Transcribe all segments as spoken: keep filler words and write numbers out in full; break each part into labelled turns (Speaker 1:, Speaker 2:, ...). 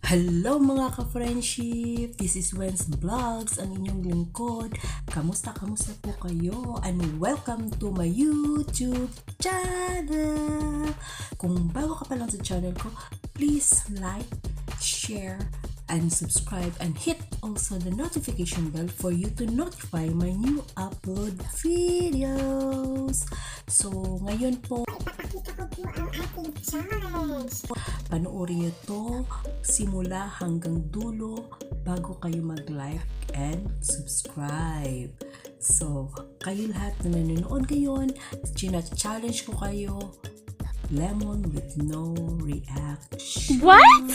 Speaker 1: Hello mga ka-friendship! This is Wen's Vlogs, ang inyong lingkod. Kamusta, kamusta po kayo? And welcome to my YouTube channel! Kung bago ka pa lang sa channel ko, please like, share, and subscribe and hit also the notification bell for you to notify my new upload videos. So, ngayon po,
Speaker 2: ipapakita ko po ang ating challenge.
Speaker 1: panoorin nyo to simula hanggang dulo bago kayo mag-like and subscribe. So, kayo lahat na nanonood ngayon, china-challenge ko kayo, lemon with no reaction.
Speaker 3: What?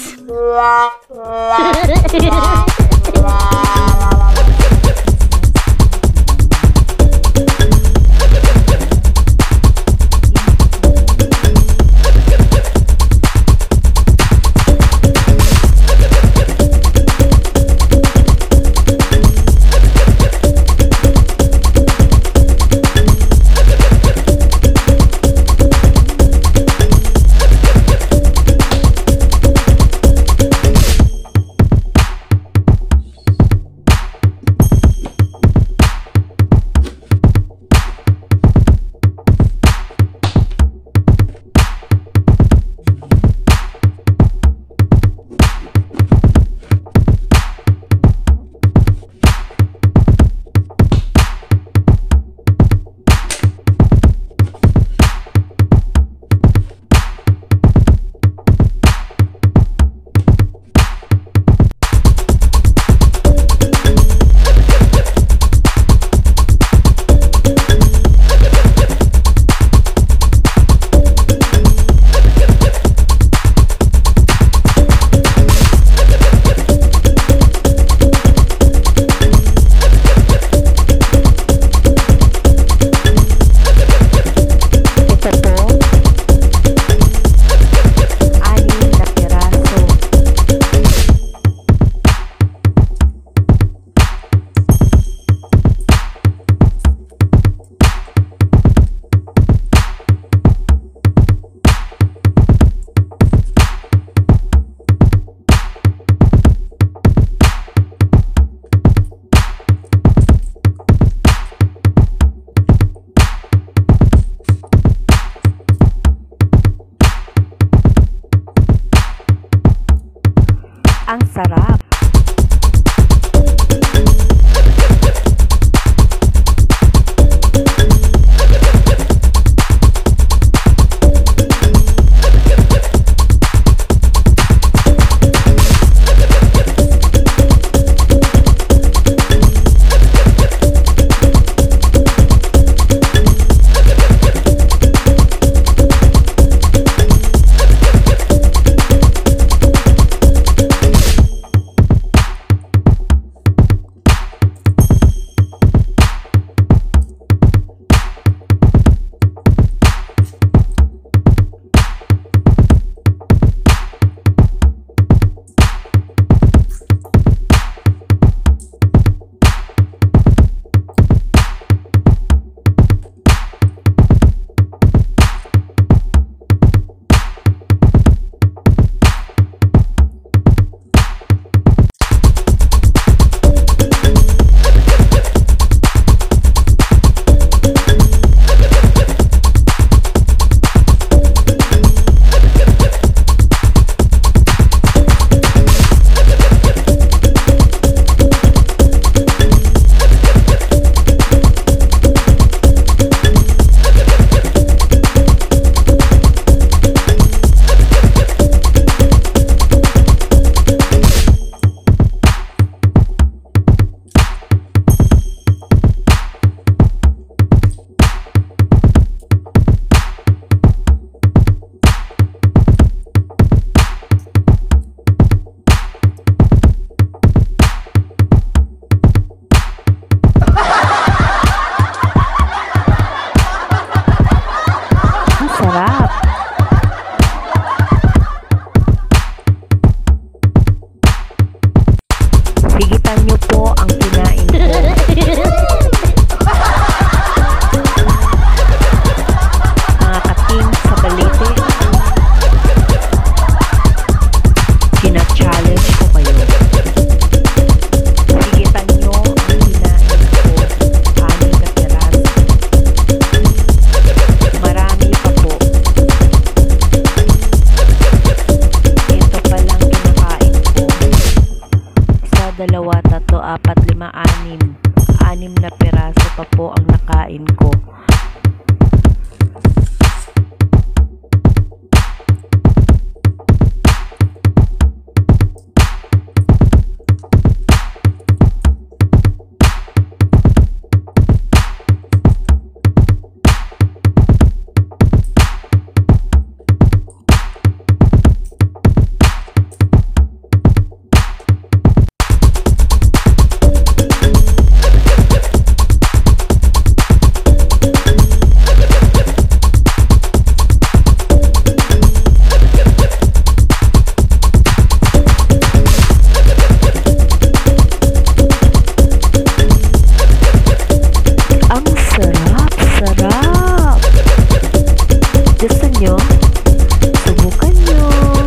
Speaker 1: nyo? Subukan nyo!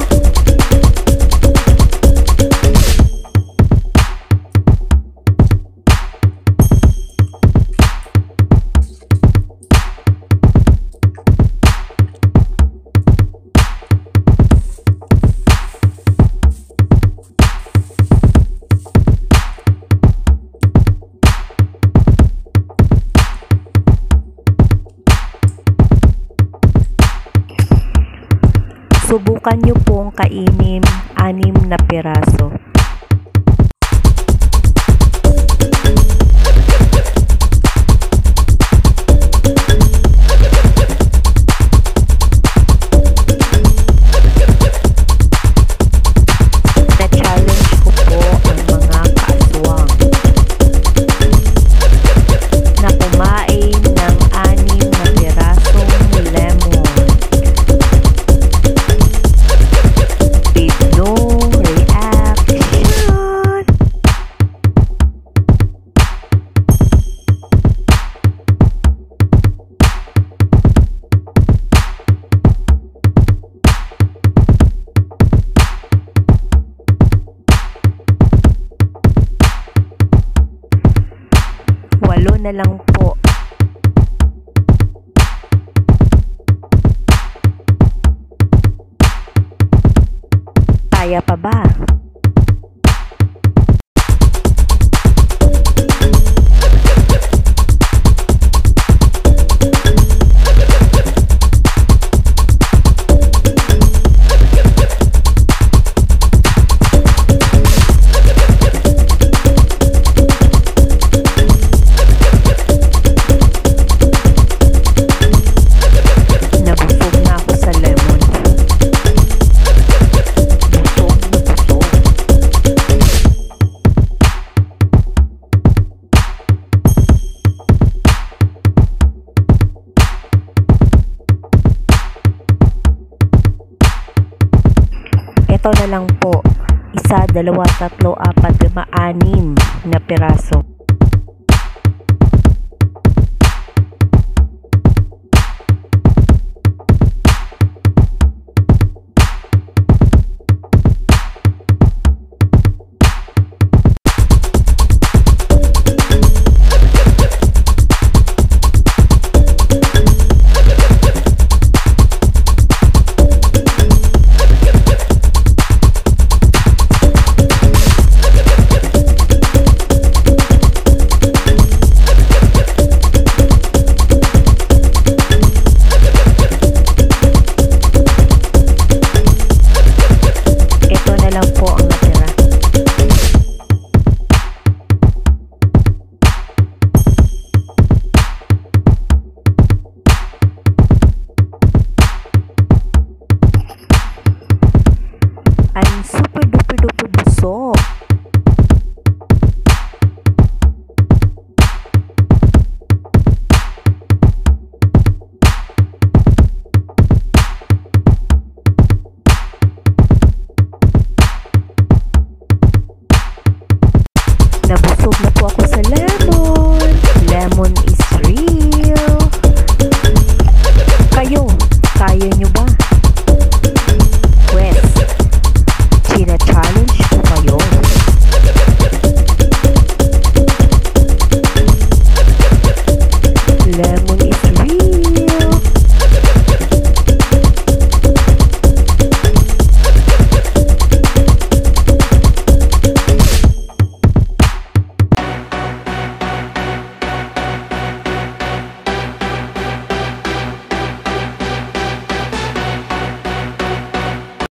Speaker 1: Subukan nyo pong kainin anim na piraso. Na-challenge ko po ang mga kaaswang na kumain ng anim na pirasong lemon. No reaction. Walo na lang po. Kaya pa ba? Nabusog na ako sa lemon. Ito na lang po. Isa, dalawa, tatlo, apat, lima, anim na piraso.